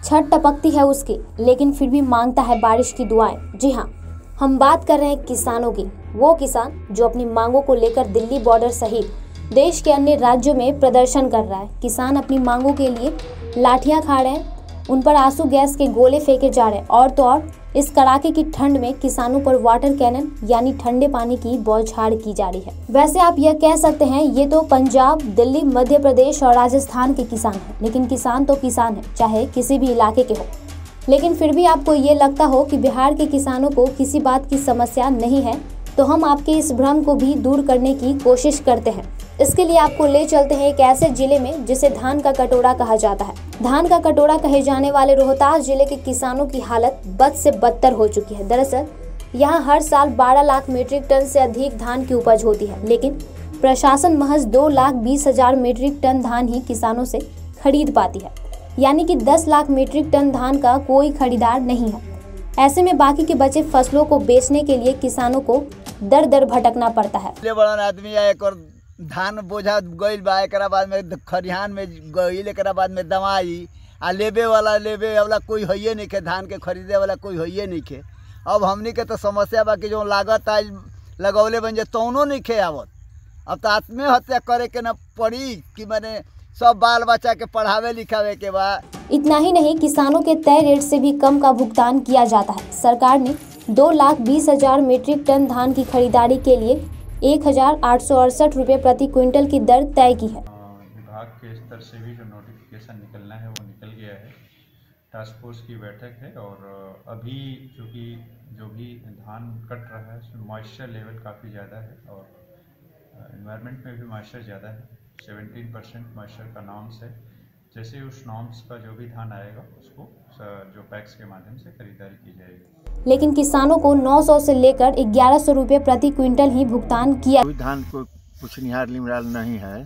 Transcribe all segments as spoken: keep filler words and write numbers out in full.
छत टपकती है उसकी, लेकिन फिर भी मांगता है बारिश की दुआएं। जी हाँ, हम बात कर रहे हैं किसानों की। वो किसान जो अपनी मांगों को लेकर दिल्ली बॉर्डर सहित देश के अन्य राज्यों में प्रदर्शन कर रहा है। किसान अपनी मांगों के लिए लाठियां खा रहे हैं, उन पर आंसू गैस के गोले फेंके जा रहे हैं और तो और इस कड़ाके की ठंड में किसानों पर वाटर कैनन यानी ठंडे पानी की बौछार की जा रही है। वैसे आप यह कह सकते हैं ये तो पंजाब, दिल्ली, मध्य प्रदेश और राजस्थान के किसान हैं, लेकिन किसान तो किसान है, चाहे किसी भी इलाके के हो। लेकिन फिर भी आपको ये लगता हो कि बिहार के किसानों को किसी बात की समस्या नहीं है, तो हम आपके इस भ्रम को भी दूर करने की कोशिश करते हैं। इसके लिए आपको ले चलते हैं एक ऐसे जिले में जिसे धान का कटोरा कहा जाता है। धान का कटोरा कहे जाने वाले रोहतास जिले के किसानों की हालत बद से बदतर हो चुकी है। दरअसल यहाँ हर साल बारह लाख मीट्रिक टन से अधिक धान की उपज होती है, लेकिन प्रशासन महज दो लाख बीस हजार मीट्रिक टन धान ही किसानों से खरीद पाती है, यानी कि दस लाख मीट्रिक टन धान का कोई खरीदार नहीं है। ऐसे में बाकी के बचे फसलों को बेचने के लिए किसानों को दर दर भटकना पड़ता है। आदमी एक और धान बोझा गईल बा, एक बाद में खरिहान में गईल, एक बाद में दवाई आ लेबे वाला लेबे वाला कोई होइए नहीं के, धान के खरीदे वाला कोई होइए नहीं के। अब हमनी के तो समस्या बा कि जो लागत आज लगौले बन जाए तौनो नहीं खे आवत। अब तो आत्महत्या करे के न पड़ी कि मैंने सब बाल बच्चा के पढ़ावे लिखावे के बाद। इतना ही नहीं, किसानों के तय रेट से भी कम का भुगतान किया जाता है। सरकार ने दो लाख बीस हजार मीट्रिक टन धान की खरीदारी के लिए एक हजार आठ सौ अड़सठ रुपये प्रति क्विंटल की दर तय की है। विभाग के स्तर से भी जो नोटिफिकेशन निकलना है वो निकल गया है। टास्क फोर्स की बैठक है और अभी चूँकि जो भी धान कट रहा है उसमें मॉइस्चर लेवल काफ़ी ज़्यादा है और एनवायरनमेंट में भी मॉइस्चर ज़्यादा है। सेवनटीन परसेंट मॉइस्चर का नॉर्म्स है। जैसे उस नॉर्म्स का जो भी धान आएगा उसको जो पैक्स के माध्यम से खरीदारी की जाएगी। लेकिन किसानों को नौ सौ से लेकर ग्यारह सौ रुपये प्रति क्विंटल ही भुगतान किया। धान को कुछ निहार लिमराल नहीं है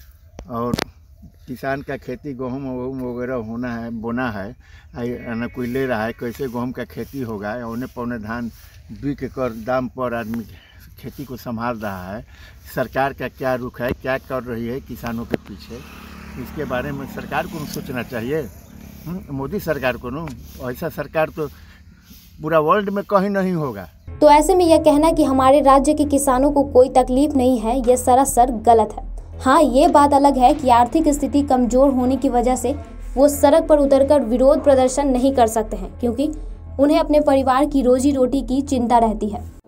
और किसान का खेती गेहूँ वगैरह होना है, बोना है, न कोई ले रहा है। कैसे गेहूँ का खेती होगा? औने पौने धान बिक कर दाम पर आदमी खेती को संभाल रहा है। सरकार का क्या रुख है, क्या कर रही है किसानों के पीछे, इसके बारे में सरकार को सोचना चाहिए। मोदी सरकार को न, ऐसा सरकार तो पूरा वर्ल्ड में कहीं नहीं होगा। तो ऐसे में यह कहना कि हमारे राज्य के किसानों को कोई तकलीफ नहीं है, यह सरासर गलत है। हाँ, ये बात अलग है कि आर्थिक स्थिति कमजोर होने की वजह से वो सड़क पर उतरकर विरोध प्रदर्शन नहीं कर सकते हैं, क्योंकि उन्हें अपने परिवार की रोजी रोटी की चिंता रहती है।